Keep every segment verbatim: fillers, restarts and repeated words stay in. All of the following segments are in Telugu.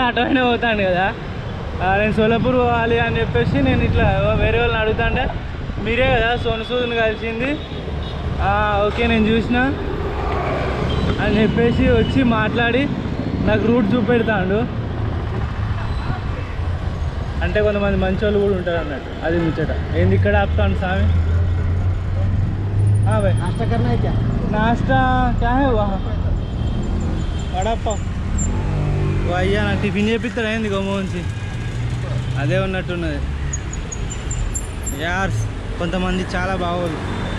అటువైనా పోతాను కదా, నేను సోలాపూర్ పోవాలి అని చెప్పేసి నేను ఇట్లా వేరే వాళ్ళని అడుగుతాంటే మీరే కదా సోను సూద్ని కలిసింది, ఓకే నేను చూసిన అని చెప్పేసి వచ్చి మాట్లాడి నాకు రూట్ చూపెడతాడు. అంటే కొంతమంది మంచి వాళ్ళు కూడా ఉంటారు అన్నట్టు, అది ముచ్చట. ఏంది ఇక్కడ ఆపుతాను స్వామి? हाँ भाई नाश्ता करना है क्या? नाश्ता क्या है वहाँ? वड़ा पाव. वो अయ్యా నాకు టిఫిన్ చేపిస్తాడు ఏంది గోమోహన్సి, అదే ఉన్నట్టున్నది. యార్ కొంతమంది చాలా బాగోదు.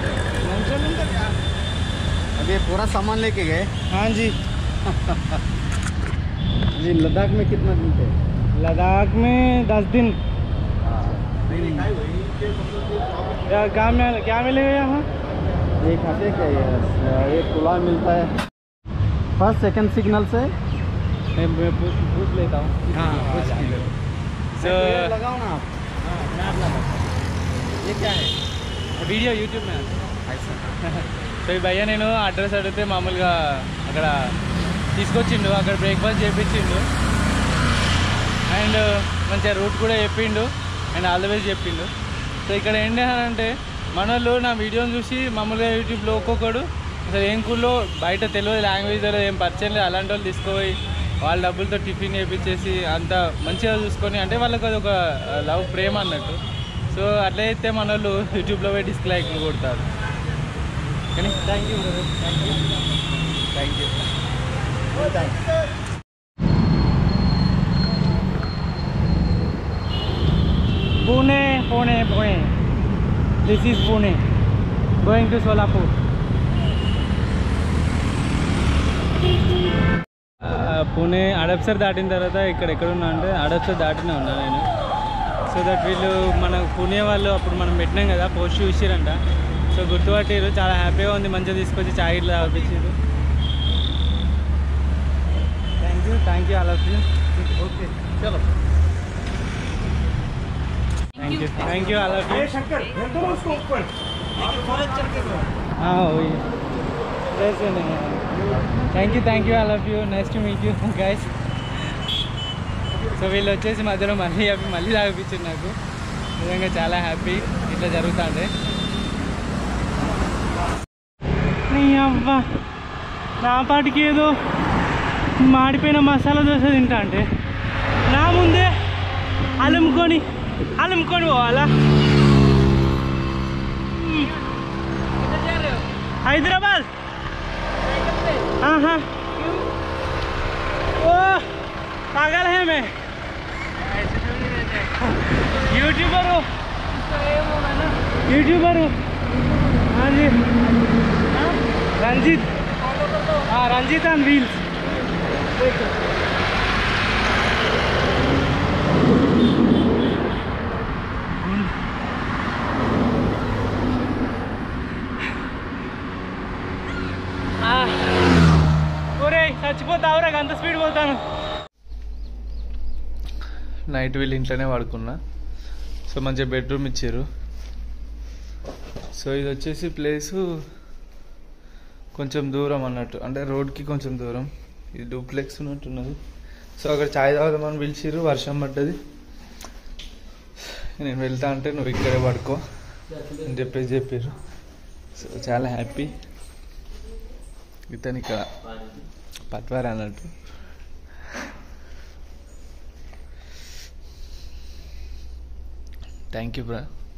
अभी पूरा सामान लेके गए? हाँ जी. जी लद्दाख में कितना दिन थे? लद्दाख में दस दिन. यार क्या मिल क्या मिलेगा यहाँ? ये खाते क्या है, ये पुलाव मिलता है फर्स्ट सेकंड सिग्नल से. मैं मैं पूछ पूछ लेता हूँ. हाँ कुछ किलो सो लगाओ ना आप. हाँ मैं आप लगाओ. ये क्या है? వీడియో యూట్యూబ్ మీద. సో ఈ భయ్య నేను అడ్రస్ అడిగితే మామూలుగా అక్కడ తీసుకొచ్చిండు, అక్కడ బ్రేక్ఫాస్ట్ చేయించిండు అండ్ మంచిగా రూట్ కూడా చెప్పిండు అండ్ ఆల్ ద వేస్ చెప్పిండు. సో ఇక్కడ ఏంటి అని అంటే మన వాళ్ళు నా వీడియోని చూసి మామూలుగా యూట్యూబ్లో ఒక్కొక్కడు అసలు ఏం కూల్లో బయట తెలియదు లాంగ్వేజ్ తెలియదు ఏం పరిచయం లేదు, అలాంటి వాళ్ళు తీసుకుపోయి వాళ్ళ డబ్బులతో టిఫిన్ చేయించేసి అంత మంచిగా చూసుకొని, అంటే వాళ్ళకి అది ఒక లవ్ ప్రేమ అన్నట్టు. సో అట్లా అయితే మన వాళ్ళు యూట్యూబ్లో పోయి డిస్లైక్లు కొడతారు. కానీ thank you thank you thank you Pune, Pune, Pune. This is Pune. Going to Solapur. Pune Hadapsar దాటిన తర్వాత ఇక్కడ ఎక్కడ ఉన్నా అంటే అడప్సర్ దాటినే ఉన్నా నేను. సో దట్ వీళ్ళు మన పూణే వాళ్ళు అప్పుడు మనం పెట్టినాం కదా పోస్ట్ చూసిరంట. సో గుర్తుపట్టారు, చాలా హ్యాపీగా ఉంది, మంచిగా తీసుకొచ్చి చాయ్ ఇట్లా తాపించారు. Thank you thank you all of you. Okay చలో thank you thank you all of you. हाँ वही वैसे नहीं. Thank you thank you all of you. nice to meet you guys. So వీళ్ళు వచ్చేసి మధ్యలో మళ్ళీ అవి మళ్ళీ తాగిపించారు. నాకు నిజంగా చాలా హ్యాపీ ఇట్లా జరుగుతుండే. అవ్వా నా పాటికి ఏదో మాడిపోయిన మసాలా దోశ తింటా అంటే నా ముందే అలుముకొని అలుముకొని పోవాలా? హైదరాబాద్. ओ पागल है मैं, यूट्यूबर हूँ यूट्यूबर हूँ. हाँ जी रंजीत. हाँ रंजीत ऑन व्हील्स. చచ్చిపోతావురా అంత స్పీడ్ పోతాను. నైట్ వీళ్ళు ఇంట్లోనే పడుకున్నా. సో మంచిగా బెడ్రూమ్ ఇచ్చారు. సో ఇది వచ్చేసి ప్లేసు కొంచెం దూరం అన్నట్టు, అంటే రోడ్కి కొంచెం దూరం. ఇది డూప్లెక్స్ ఉన్నట్టున్నది. సో అక్కడ ఛాయ్ తాగుదామని పిలిచిర్రు, వర్షం పడ్డది. నేను వెళ్తా అంటే నువ్వు ఇక్కడే పడుకో అని చెప్పేసి చెప్పారు. సో చాలా హ్యాపీ. ఇతను ఇక్కడ పట్వారా అన్నట్టు. థ్యాంక్ యూ బ్రా.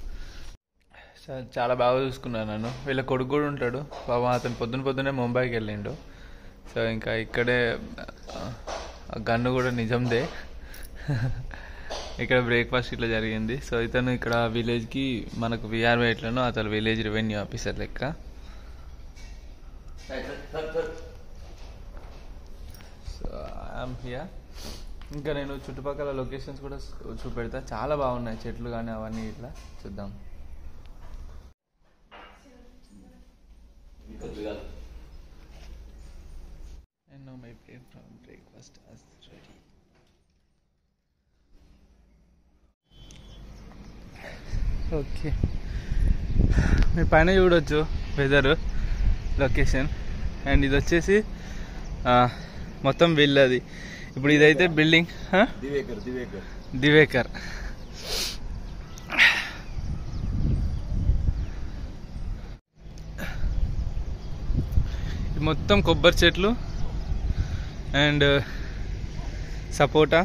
చాలా బాగా చూసుకున్నాను నన్ను. వీళ్ళ కొడుకు కూడా ఉంటాడు బాబా, అతను పొద్దున పొద్దునే ముంబైకి వెళ్ళిండు. సో ఇంకా ఇక్కడే గన్ను కూడా నిజందే. ఇక్కడ బ్రేక్ఫాస్ట్ ఇట్లా జరిగింది. సో ఇతను ఇక్కడ విలేజ్కి మనకు విఆర్ఓ ఎట్లనో అతను విలేజ్ రెవెన్యూ ఆఫీసర్ లెక్క. So I'm here. ఇంకా నేను చుట్టుపక్కల లొకేషన్స్ కూడా చూపెడతా, చాలా బాగున్నాయి చెట్లు కానీ అవన్నీ. ఇట్లా చూద్దాం. And now my plate from breakfast is ready. Okay, మీ పైన చూడొచ్చు వెదర్ లొకేషన్. అండ్ ఇది వచ్చేసి మొత్తం వెళ్ళది. ఇప్పుడు ఇదైతే బిల్డింగ్ దివేకర్ దివేకర్ దివేకర్ మొత్తం కొబ్బరి చెట్లు అండ్ సపోటా.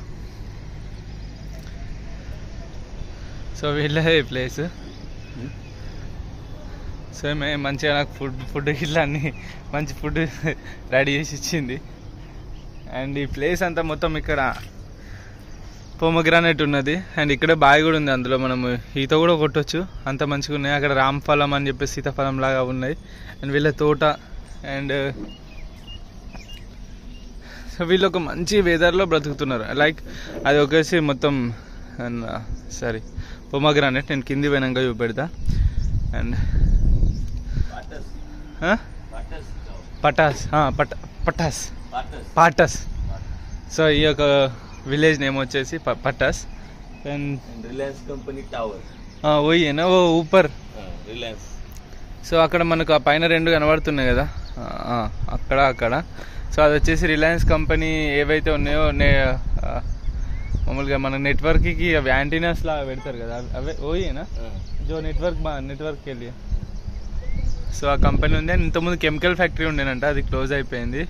సో వీళ్ళే ప్లేస్. సో మేము మంచిగా నాకు ఫుడ్ ఫుడ్ ఇట్లా అన్నీ మంచి ఫుడ్ రెడీ చేసి ఇచ్చింది. అండ్ ఈ ప్లేస్ అంతా మొత్తం ఇక్కడ పోమగ్రానైట్ ఉన్నది అండ్ ఇక్కడ బావి కూడా ఉంది, అందులో మనము ఈత కూడా కొట్టొచ్చు, అంత మంచిగా ఉన్నాయి. అక్కడ రామఫలం అని చెప్పి సీతాఫలం లాగా ఉన్నాయి అండ్ వీళ్ళ తోట. అండ్ సో వీళ్ళు ఒక మంచి వెదర్లో బ్రతుకుతున్నారు. లైక్ అది ఒకేసి మొత్తం సారీ పోమగ్రానైట్, నేను కింది పోయినాక చూపెడతా. అండ్ పటాస్ పట పటాస్ పాటస్. సో ఈ యొక్క విలేజ్ నేమ్ వచ్చేసి Patas. And Reliance company tower ఓయేనా ఓ ఊపర్ రిలయన్స్. సో అక్కడ మనకు ఆ పైన రెండు కనబడుతున్నాయి కదా, అక్కడ అక్కడ. సో అది వచ్చేసి రిలయన్స్ కంపెనీ ఏవైతే ఉన్నాయో నే మామూలుగా మన నెట్వర్క్కి అవి యాంటీనాస్ లాగా పెడతారు కదా, అవే ఓయేనా జో నెట్వర్క్ బా నెట్వర్క్కి వెళ్ళి. సో ఆ కంపెనీ ఉంది. అండ్ ఇంతకుముందు కెమికల్ ఫ్యాక్టరీ ఉండేనంట, అది క్లోజ్ అయిపోయింది.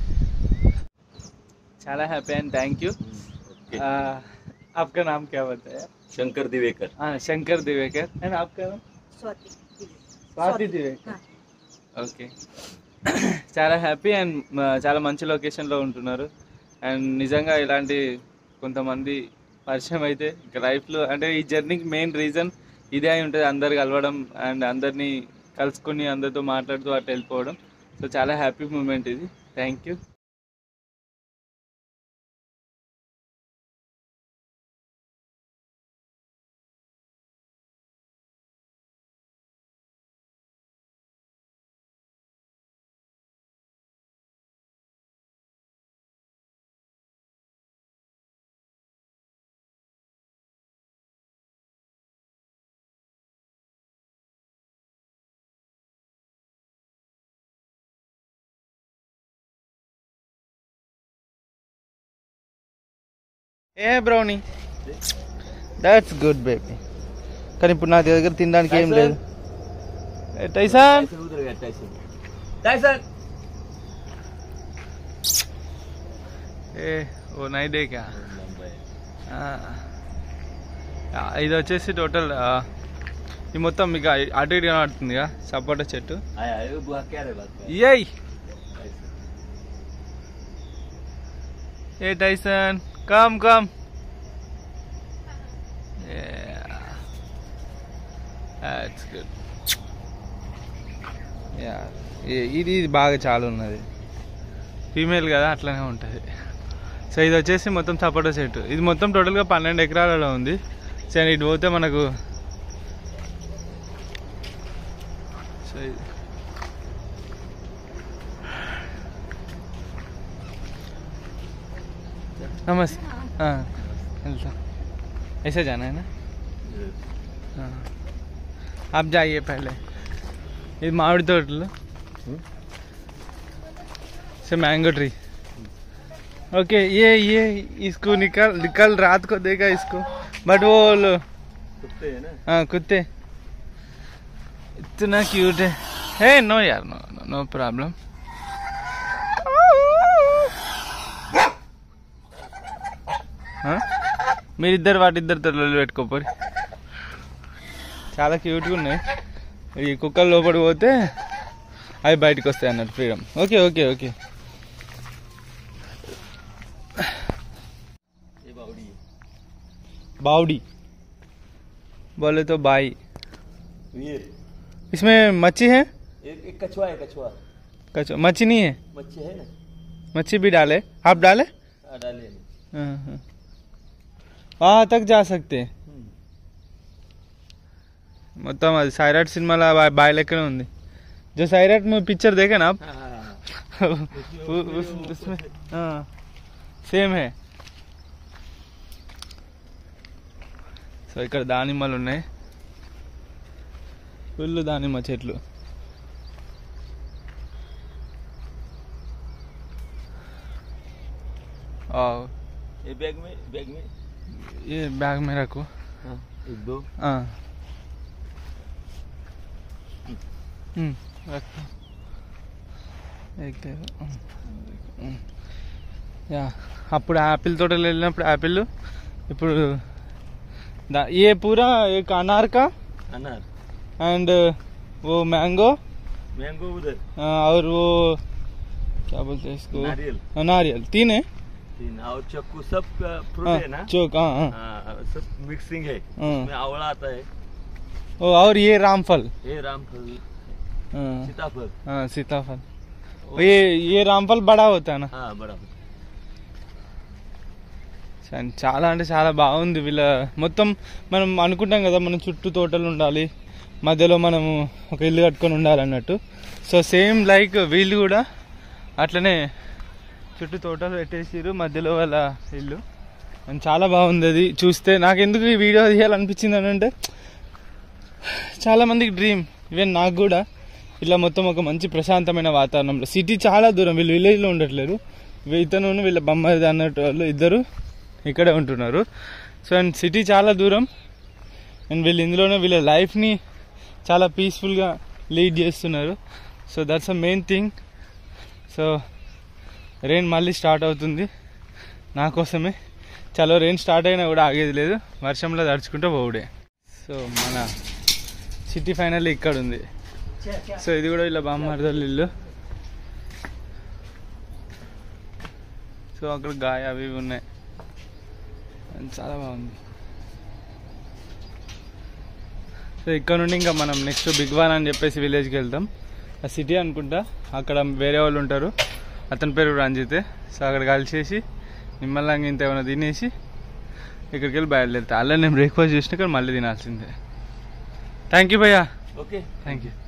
చాలా హ్యాపీ అండ్ థ్యాంక్ యూ. आपका नाम क्या बताया? शंकर दिवेकर. हाँ शंकर दिवेकर. एंड आपका नाम? स्वाति स्वाति दिवेकर. ఓకే. చాలా హ్యాపీ అండ్ చాలా మంచి లొకేషన్లో ఉంటున్నారు. అండ్ నిజంగా ఇలాంటి కొంతమంది పరిచయం అయితే ఇక లైఫ్లో అంటే ఈ జర్నీకి మెయిన్ రీజన్ ఇదే అయి ఉంటుంది, అందరు కలవడం అండ్ అందరినీ కలుసుకొని అందరితో మాట్లాడుతూ అటు వెళ్ళిపోవడం. సో చాలా హ్యాపీ మూమెంట్ ఇది. Thank you. Hey Brownie that's good baby. కానీ ఇప్పుడు నా దగ్గర తినడానికి ఏం లేదు. టైసన్ ఏ ఓ నైట్ కా ఇది వచ్చేసి టోటల్ ఈ మొత్తం మీకు అటు ఇటు కనబడుతుందిగా సపోటా చెట్టు. Hey Tyson come come. That's good. Yeah ఇది ఇది బాగా చాలా ఉన్నది, ఫీమేల్ కదా అట్లనే ఉంటుంది. సో ఇది వచ్చేసి మొత్తం సపోటా చెట్టు. ఇది మొత్తం టోటల్గా పన్నెండు ఎకరాలలో ఉంది. సో ఇటు పోతే మనకు సో नमस्ते. हाँ चलता ऐसे जाना है ना. हाँ आप जाइए पहले. ये मावड़ी तोटलो से मैंगो ट्री. ओके ये ये इसको निकल निकल रात को देगा इसको. बट वो लो कुत्ते हैं ना. हाँ कुत्ते इतना क्यूट है. हे नो यार नो नो प्रॉब्लम. మీరిద్దరు వాటిద్దరితో లొల్లి పెట్టుకోపోరి. చాలా క్యూట్గా ఉన్నాయి. ఈ కుక్కలు లోపలికి పోతే అవి బయటకు వస్తాయి అన్నట్టు ఫ్రీడమ్. Okay okay okay. बावड़ी बोले तो बाई. इसमें मच्छी है? एक, एक कछुआ है. कछुआ कछुआ मच्छी नहीं है? मच्छी है ना. मच्छी भी डाले आप डाले? हाँ डाले. वहाँ तक जा सकते. మొత్తం అది సైరాట్ సినిమాలో బాయ్ లెక్కనే ఉంది. जो सैराट में पिक्चर देखे ना आप उसमें సేమ్ है. సో ఇక్కడ దానిమ్మలు ఉన్నాయి, ఫుల్ దానిమ్మ చెట్లు. वाह, ये बैग में बैग में ये बैग में रखो। हाँ, एक दो हाँ हम्म, रखो एक యా అప్పుడు యాపిల్ తోటలు వెళ్ళినప్పుడు యాపిల్ ఇప్పుడు దా- ये पूरा एक अनार का अनार एंड वो मैंगो मैंगो उधर और वो क्या बोलते हैं इसको नारियल हाँ, नारियल तीन है तीन और चक्कू सब फ्रूट हाँ, है ना चोक हाँ हाँ हाँ, सब मिक्सिंग है हाँ। उसमें आवड़ा आता है ओ, और ये रामफल ये रामफल हाँ सीताफल हाँ, सीताफल ये ये रामफल बड़ा होता है ना हाँ बड़ा చా- చాలా అంటే చాలా బాగుంది వీళ్ళ మొత్తం. మనం అనుకుంటాం కదా మన చుట్టూ తోటలు ఉండాలి, మధ్యలో మనము ఒక ఇల్లు కట్టుకొని ఉండాలి అన్నట్టు. సో సేమ్ లైక్ వీళ్ళు కూడా అట్లనే చుట్టూ తోటలు పెట్టేసిరు, మధ్యలో వాళ్ళ ఇల్లు. అండ్ చాలా బాగుంది అది చూస్తే. నాకు ఎందుకు ఈ వీడియో తీయాలనిపించింది అని అంటే చాలా మందికి డ్రీమ్, ఈవెన్ నాకు కూడా ఇలా మొత్తం ఒక మంచి ప్రశాంతమైన వాతావరణంలో. సిటీ చాలా దూరం, వీళ్ళు విలేజ్లో ఉండట్లేరు. ఇతను వీళ్ళ బొమ్మది అన్నట్టు వాళ్ళు ఇద్దరు ఇక్కడే ఉంటున్నారు. సో అండ్ సిటీ చాలా దూరం అండ్ వీళ్ళు ఇందులోనే వీళ్ళ లైఫ్ని చాలా పీస్ఫుల్గా లీడ్ చేస్తున్నారు. So that's a main thing. So rain మళ్ళీ స్టార్ట్ అవుతుంది నా కోసమే. చలో రెయిన్ స్టార్ట్ అయినా కూడా ఆగేది లేదు, వర్షంలో తడుచుకుంటూ పోవుడే. సో మన సిటీ ఫైనల్ ఇక్కడ ఉంది. సో ఇది కూడా ఇలా బామ్మర్దల ఇల్లు. సో అక్కడ గాయ అవి ఇవి ఉన్నాయి, చాలా బాగుంది. సో ఇక్కడ నుండి ఇంకా మనం నెక్స్ట్ బిగ్వాన్ అని చెప్పేసి విలేజ్కి వెళ్తాం. ఆ సిటీ అనుకుంటా, అక్కడ వేరే వాళ్ళు ఉంటారు, అతని పేరు రంజితే. సో అక్కడ కలిసేసి నిమ్మల్లంగా ఇంత ఏమైనా తినేసి ఇక్కడికి వెళ్ళి బయలుదేరుతా. అలా నేను బ్రేక్ఫాస్ట్ చేసినా కానీ మళ్ళీ తినాల్సిందే. థ్యాంక్ యూ భయ్యా. Okay thank you.